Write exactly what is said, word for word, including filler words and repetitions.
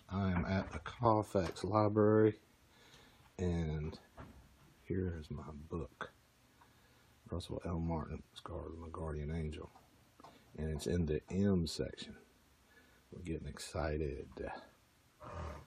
I am at the Colfax Library, and here is my book, Russell L. Martin, Scars of My Guardian Angel, and it's in the M section. We're getting excited.